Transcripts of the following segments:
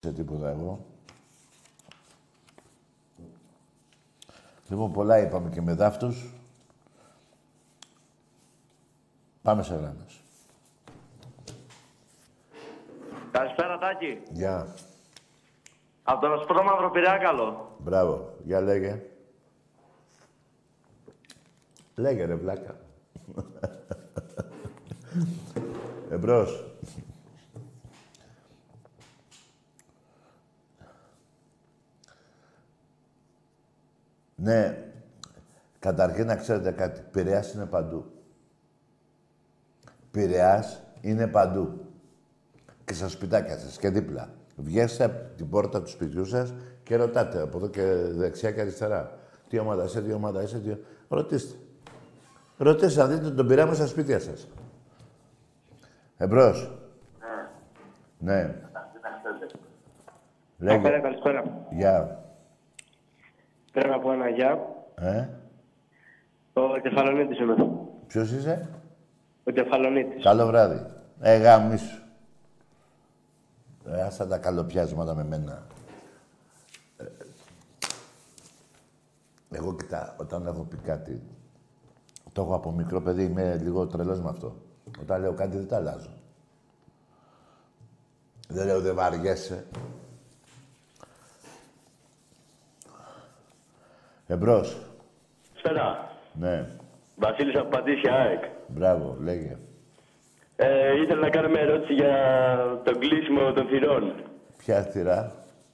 σε τίποτα εγώ. Λοιπόν, πολλά είπαμε και με δάφτους. Πάμε σε γράμμες. Καλησπέρα, Τάκη. Γεια. Από τον Ασπρό Μαύρο Πυριάκαλο. Μπράβο. Για λέγε. Λέγε ρε βλάκα. Εμπρός. Ναι. Καταρχήν να ξέρετε κάτι. Πειραιάς είναι παντού. Πειραιάς είναι παντού. Και στα σπιτάκια σας και δίπλα. Βγαίνετε από την πόρτα του σπιτιού σας και ρωτάτε από εδώ και δεξιά και αριστερά. Τι ομάδα είσαι, τι ομάδα είσαι, τι... Ρωτήστε. Ρωτήστε να δείτε τον Πειραιά μέσα στα σπίτια σας. Εμπρός. Ναι. Λέγε. Καλησπέρα. Γεια. Πρέπει να πω ένα γεια. Ο Κεφαλονίτης είμαι. Ποιος είσαι? Ο Κεφαλονίτης. Καλό βράδυ. Γάμισου. Άσα τα καλοπιάσματα με μένα. Εγώ κοιτά, όταν έχω πει κάτι, το έχω από μικρό παιδί, είμαι λίγο τρελός με αυτό. Όταν λέω κάτι δεν τα αλλάζω. Δεν λέω δεν βαριέσαι. Εμπρός. Σπέρα. Ναι. Βασίλης από Πατήσια, ΑΕΚ. Μπράβο, λέγε. Ήθελα να κάνω μια ερώτηση για το κλείσιμο των θυρών. Ποια θυρά?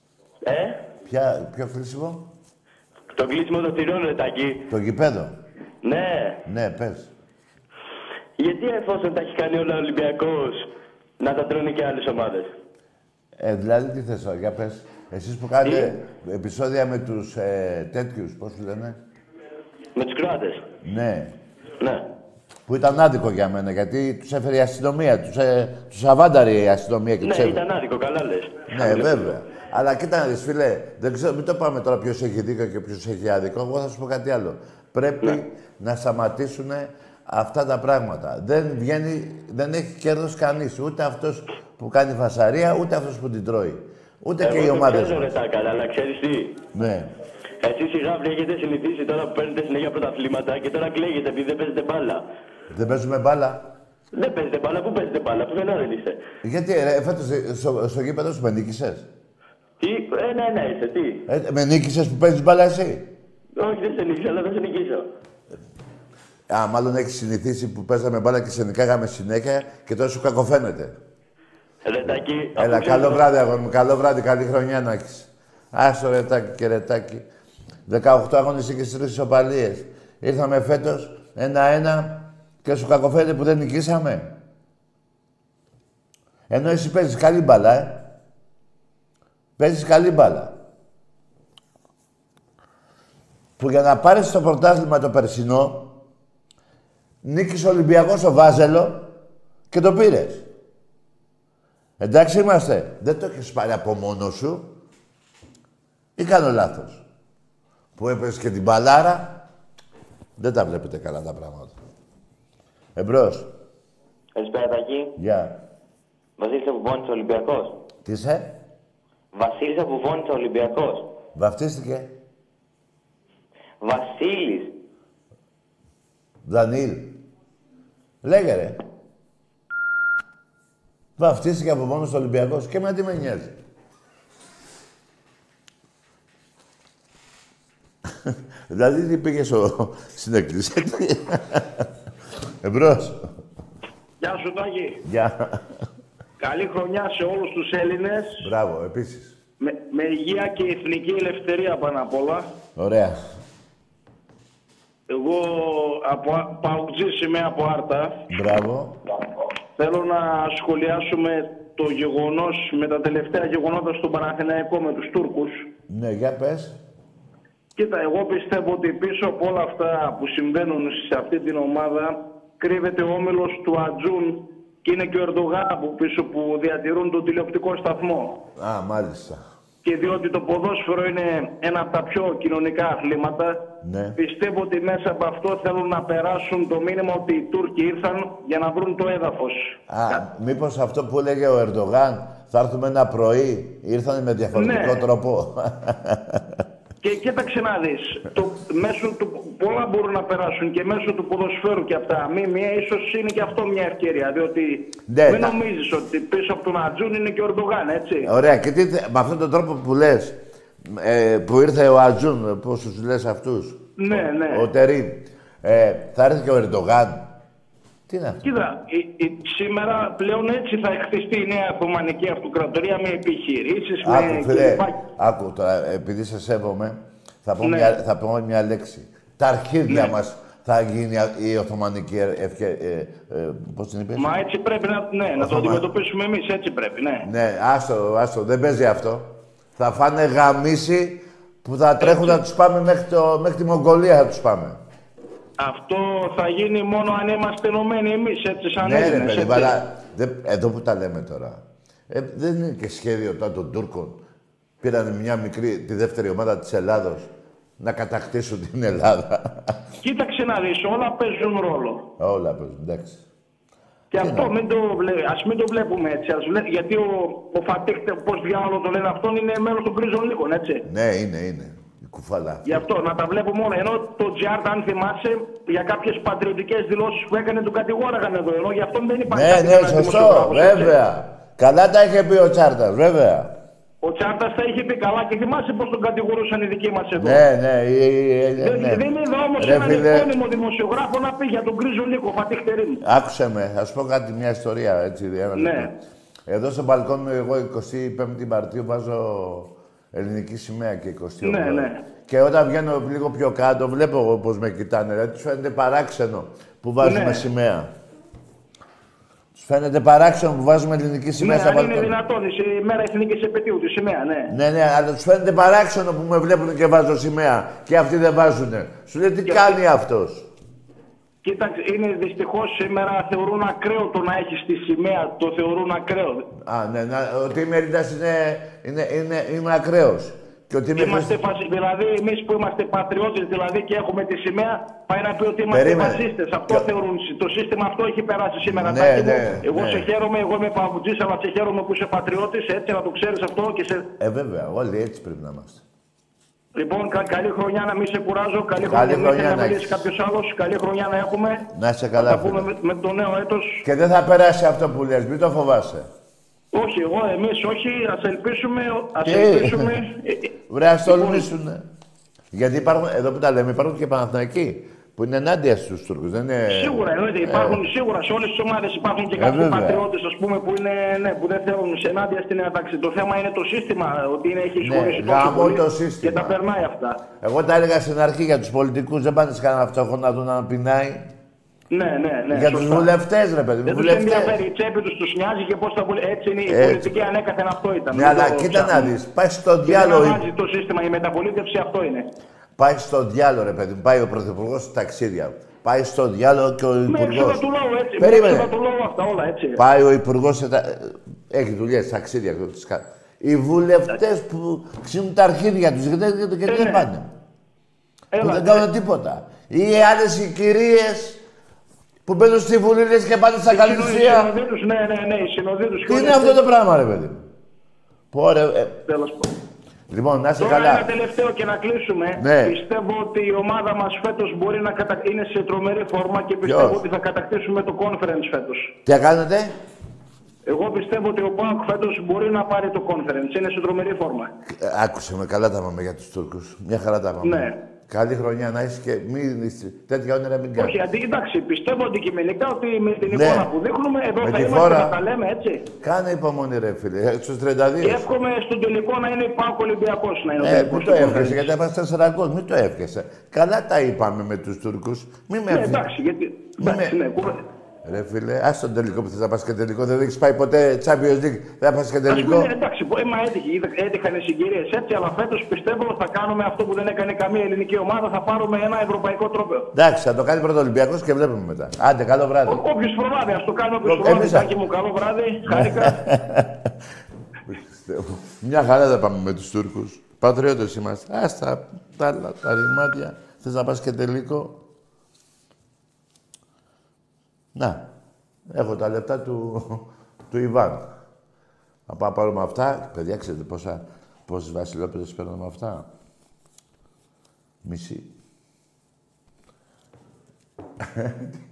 Ποιο κλείσιμο? Το κλείσιμο των θυρών, ρε Τάκη. Το γηπέδο. Ναι. Ναι, πες. Γιατί εφόσον τα έχει κάνει όλα ο Ολυμπιακός, να τα τρώνε και άλλες ομάδες. Δηλαδή τι θες τώρα, για πες. Εσείς που κάνετε επεισόδια με τους τέτοιους, πώς του λένε. Με τους Κροάτες. Ναι. Ναι. Που ήταν άδικο για μένα, γιατί τους έφερε η αστυνομία, τους αβάνταρε η αστυνομία και τους Ναι, έφερε. ήταν άδικο, καλά λες. Ναι, βέβαια. Αλλά κοίτα να δεις, φίλε, δεν ξέρω, μην το πάμε τώρα ποιος έχει δίκιο και ποιος έχει άδικο. Εγώ θα σου πω κάτι άλλο. Πρέπει να σταματήσουν αυτά τα πράγματα. Δεν έχει κέρδος κανείς. Ούτε αυτός που κάνει φασαρία, ούτε αυτός που την τρώει. Ούτε και οι ομάδες μας. Αλλά ξέρεις τι. Ναι. Εσείς οι γάβλοι έχετε συνηθίσει τώρα που παίρνετε συνέχεια πρωταθλήματα και τώρα κλαίγετε επειδή δεν παίζετε μπάλα. Δεν παίζουμε μπάλα. Δεν παίζετε μπάλα, πού παίζετε μπάλα, πουθενά δεν είστε. Γιατί φέτος στο γήπεδο σου με νίκησες. Τι, ναι, είσαι, τι. Με νίκησες που παίζεις μπάλα εσύ. Όχι, δεν σε νίκησα, αλλά θα σε νικήσω. Μάλλον έχεις συνηθίσει που παίζαμε μπάλα και σε νικάγαμε συνέχεια και τώρα σου κακοφαίνεται. Ρετάκι. Έλα, καλό βράδυ, αγόρι μου. Καλό βράδυ, καλή χρονιά να έχεις. Άστο ρετάκι και ρετάκι. 18 αγωνιστικές και 3 ισοπαλίες. Ήρθαμε φέτος 1-1 και σου κακοφαίνεται που δεν νικήσαμε. Ενώ εσύ παίζεις καλή μπάλα, Παίζεις καλή μπάλα. Που για να πάρεις το πρωτάθλημα το περσινό, νίκησε ο Ολυμπιακός στο Βάζελο και το πήρες. Εντάξει είμαστε. Δεν το έχεις πάρει από μόνο σου. Ή κάνω λάθος. Που έπαιζες και την μπαλάρα. Δεν τα βλέπετε καλά τα πράγματα. Εμπρός. Καλησπέρα, Τάκη. Γεια. Βασίλης από Βόνιτσα, Ολυμπιακός. Τι είσαι? Βασίλης από Βόνιτσα, Ολυμπιακός. Βαφτίστηκε. Βασίλης. Δανίλ. Λέγε ρε. Βαφτίστηκε από μόνος στο Ολυμπιακός και με τι με νοιάζει. Δηλαδή τι πήγες στην εκκλησία. Εμπρός. Γεια σου, Τάκη. Γεια. Καλή χρονιά σε όλους τους Έλληνες. Μπράβο, επίσης. Με υγεία και εθνική ελευθερία πάνω απ' όλα. Ωραία. Εγώ από Παουτζής είμαι από Άρτα. Μπράβο. Θέλω να σχολιάσουμε το γεγονός με τα τελευταία γεγονότα στον Παναθηναϊκό με τους Τούρκους. Ναι, για πες. Κοίτα, εγώ πιστεύω ότι πίσω από όλα αυτά που συμβαίνουν σε αυτή την ομάδα κρύβεται ο όμιλος του Ατζούν και είναι και ο Ερντογάν από πίσω που διατηρούν τον τηλεοπτικό σταθμό. Α, μάλιστα. Και διότι το ποδόσφαιρο είναι ένα από τα πιο κοινωνικά αθλήματα, ναι. Πιστεύω ότι μέσα από αυτό θέλουν να περάσουν το μήνυμα ότι οι Τούρκοι ήρθαν για να βρουν το έδαφος. Α, μήπως αυτό που έλεγε ο Ερντογάν Θα έρθουμε ένα πρωί. Ήρθανε με διαφορετικό τρόπο. Και κοίταξε να δεις, μέσω του πολλά μπορούν να περάσουν και μέσω του ποδοσφαίρου και αυτά. Ίσως είναι και αυτό μια ευκαιρία, διότι μην νομίζεις ότι πίσω από τον Ατζούν είναι και ο Ερντογάν, έτσι. Ωραία, και με αυτόν τον τρόπο που λες, που ήρθε ο Ατζούν, πώς τους λες αυτούς, ναι. ο Τερίμ, θα έρθει και ο Ερντογάν. Τι είναι αυτό. Κοίτα, σήμερα πλέον έτσι θα χτιστεί η νέα Οθωμανική Αυτοκρατορία με επιχειρήσεις, Άκου τώρα, επειδή σε σέβομαι, θα πω μια λέξη. Τα αρχίδια μας θα γίνει η Οθωμανική πώς την είπες? Μα έτσι πρέπει να το αντιμετωπίσουμε εμείς, έτσι πρέπει, ναι. Ναι, άστο, δεν παίζει αυτό. Θα φάνε γαμίση που θα τρέχουν να τους πάμε μέχρι τη Μογγολία θα τους πάμε. Αυτό θα γίνει μόνο αν είμαστε ενωμένοι εμείς, έτσι σαν ναι, Έλληνες. Ναι, παιδί, αλλά εδώ που τα λέμε τώρα, δεν είναι και σχέδιο τώρα των Τούρκων. Πήραν μια μικρή, τη δεύτερη ομάδα της Ελλάδος, να κατακτήσουν την Ελλάδα. Κοίταξε να δεις, όλα παίζουν ρόλο. Όλα παίζουν, εντάξει. Και αυτό ας μην το βλέπουμε έτσι. Γιατί ο Φατίχ, πώς διάλογο το λένε αυτόν, είναι μέλος των Γκρίζων Λύκων, έτσι. Ναι, είναι. Κουφαλά. Γι' αυτό να τα βλέπουμε όλα. Ενώ το Τζιάρτα, αν θυμάσαι, για κάποιες πατριωτικές δηλώσεις που έκανε, τον κατηγόραγαν εδώ. Ενώ γι' αυτόν δεν υπάρχει. Ναι, σωστό, βέβαια. Καλά τα είχε πει ο Τσάρτας, βέβαια. Ο Τσάρτας τα είχε πει καλά και θυμάσαι πώς τον κατηγορούσαν οι δικοί μας εδώ. Ναι. Δεν είδα όμως έναν επώνυμο δημοσιογράφο να πει για τον Γκρίζο Λύκο, Φατίχ Τερίμ. Άκουσε με, θα σου πω κάτι, μια ιστορία έτσι. Ναι. Εδώ στο μπαλκόνι μου, εγώ 25η Μαρτίου βάζω ελληνική σημαία και 28. Ναι. Και όταν βγαίνω λίγο πιο κάτω, βλέπω εγώ πώς με κοιτάνε. Δηλαδή, τους φαίνεται παράξενο που βάζουμε σημαία. Τους φαίνεται παράξενο που βάζουμε ελληνική σημαία στα μπαλκόνια. Είναι δυνατόν, η μέρα εθνικής επαιτίου, τη σημαία, ναι. Ναι, αλλά τους φαίνεται παράξενο που με βλέπουν και βάζω σημαία και αυτοί δεν βάζουνε. Σου λέει τι κάνει αυτός. Κοίταξε, είναι δυστυχώς σήμερα θεωρούν ακραίο το να έχεις τη σημαία, το θεωρούν ακραίο. Ναι, ότι είμαι Έλληνας είμαι ακραίος. Δηλαδή, εμείς που είμαστε πατριώτες δηλαδή και έχουμε τη σημαία, πάει να πει ότι είμαστε φασίστες. Αυτό θεωρούν. Το σύστημα αυτό έχει περάσει σήμερα. Εγώ σε χαίρομαι, εγώ είμαι παγκουτζής, αλλά σε χαίρομαι που είσαι πατριώτης, έτσι να το ξέρεις αυτό και σε. Βέβαια, όλοι έτσι πρέπει να είμαστε. Λοιπόν, καλή χρονιά, να μην σε κουράζω. Καλή χρονιά να μιλήσει κάποιος άλλος. Καλή χρονιά να έχουμε. Να είσαι καλά. Θα πούμε με το νέο έτος. Και δεν θα περάσει αυτό που λες, μην το φοβάσαι. Όχι, εμείς όχι, ας ελπίσουμε. Βρε, ας τολμήσουνε. Γιατί υπάρχουν, εδώ που τα λέμε, υπάρχουν και Παναθηναϊκοί που είναι ενάντια στους Τούρκους. Σίγουρα, υπάρχουν σίγουρα σε όλες τις ομάδες υπάρχουν και κάποιοι πατριώτες, ας πούμε, που δεν θέλουν σε ενάντια στην ένταξη. Το θέμα είναι το σύστημα, ότι έχει σχολήσει τόσο πολύ και τα περνάει αυτά. Εγώ τα έλεγα στην αρχή για τους πολιτικούς, δεν πάνε σε κανένα φτωχό να δουν να πεινάει. Ναι. Για τους βουλευτές, ρε παιδί. Δεν τους ενδιαφέρει, η τσέπη τους νοιάζει και πώς θα βουλευτούν. Έτσι είναι η πολιτική, ανέκαθεν αυτό ήταν. Ναι, αλλά κοίτα να δεις, πάει στο διάλογο. Δεν αλλάζει το σύστημα, η μεταπολίτευση αυτό είναι. Πάει στο διάλογο, ρε παιδί μου. Πάει ο πρωθυπουργός στα ταξίδια. Πάει στο διάλογο και ο υπουργός. Με έξοδα του λόγου, έτσι. Περίμενε. Με έξοδα του λόγου αυτά όλα, έτσι. Πάει ο υπουργός, έχει δουλειές, ταξίδια. Οι βουλευτές που ξύνουν τα αρχίδια τους, γιατί δεν πάνε. Που δεν κάνουν τίποτα. Ή άλλες οι κυρίες που μπαίνουν στη Βουλή και πάνε στα Καλυψία. Ναι, οι συνοδοί. Τι είναι αυτό το πράγμα, ρε παιδί. Τέλος πάντων. Λοιπόν, να είσαι καλά. καλά. Ένα τελευταίο και να κλείσουμε. Ναι. Πιστεύω ότι η ομάδα μας φέτος μπορεί να είναι σε τρομερή φόρμα και πιστεύω ότι θα κατακτήσουμε το conference φέτος. Τι κάνετε? Εγώ πιστεύω ότι ο ΠΑΟΚ φέτος μπορεί να πάρει το conference. Είναι σε τρομερή φόρμα. Άκουσε με, καλά τα πάμε για τους Τούρκους. Μια χαρά τα πάμε. Ναι. Καλή χρονιά να είσαι και τέτοια όνειρα μην κάνεις. Όχι, εντάξει, πιστεύω αντικειμενικά ότι με την εικόνα που δείχνουμε εδώ θα είμαστε να τα λέμε, έτσι. Κάνε υπομονή, ρε φίλε, στους 32. Και εύχομαι στον τελικό να είναι ΠΑΟΚ Ολυμπιακός να είναι. Μην το εύχεσαι, γιατί θα 4 γκολ, μην το εύχεσαι. Καλά τα είπαμε με τους Τούρκους. Μην με εντάξει, γιατί. Ρε φίλε, ας τον τελικό που θες να πας και τελικό. Δεν έχεις πάει ποτέ Champions League, δεν θα πας και τελικό. Εντάξει, έτυχαν οι συγκυρίες έτσι, αλλά φέτος πιστεύω θα κάνουμε αυτό που δεν έκανε καμία ελληνική ομάδα, θα πάρουμε ένα ευρωπαϊκό τρόπαιο. Εντάξει, θα το κάνει πρώτο Ολυμπιακός και βλέπουμε μετά. Άντε, καλό βράδυ. Όποιος προλάβει, ας το κάνει όποιος προλάβει. Τάκη μου, καλό βράδυ, χάρηκα. Μια χαρά θα πάμε με τους Τούρκους. Πατριώτες είμαστε. Άστα, τα ρημάτια. Θες να πας και τελικό. Να, έχω τα λεπτά του Ιβάν. Θα πάω πάρω με αυτά. Παιδιά, ξέρετε πόσες βασιλόπεδες παίρνω με αυτά. Μισή.